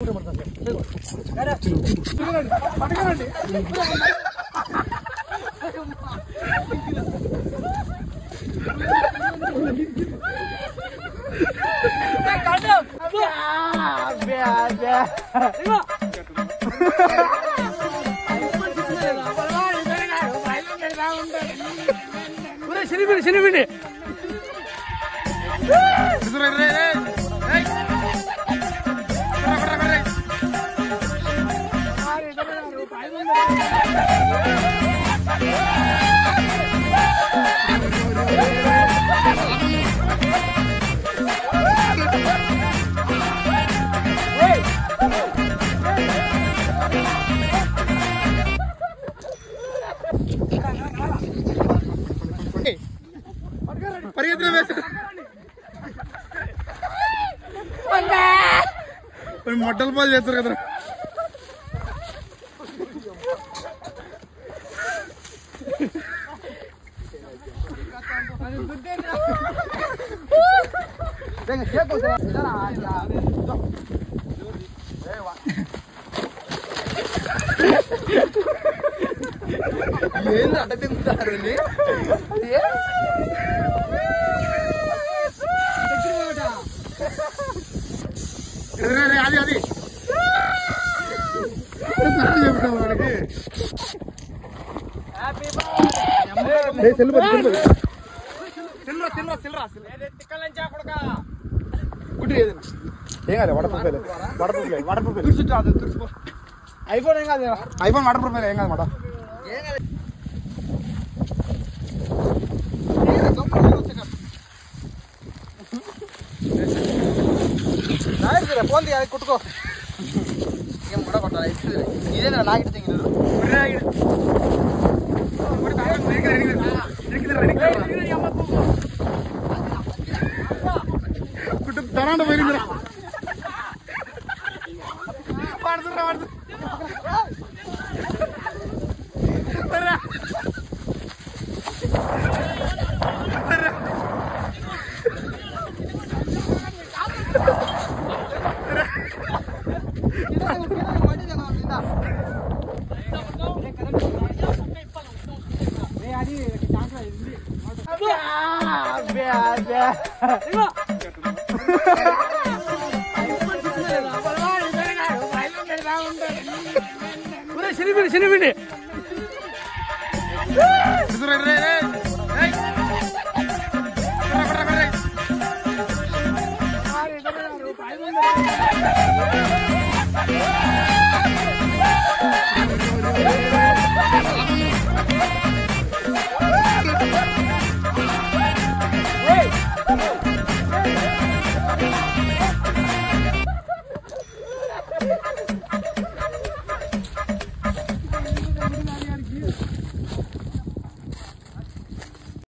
శనిపిండి మొట్టల పాలు చేస్తారు కదా ఏంది అడ్డ తింటారండి అది అది చెప్తాను వాడికి ఏం కాదు ఐఫోన్ ఏం కాదు ఐఫోన్ వాటర్ ప్రూఫ్ ఏం కాదు మాట ఫోన్ తీయాలి కుట్టుకో ఏం కూడా కొట్టాలి ఇదేనా నాగిటి తెంగినారు కుట్టు తరాంట పోయింది పడుతున్నా శనిపిండి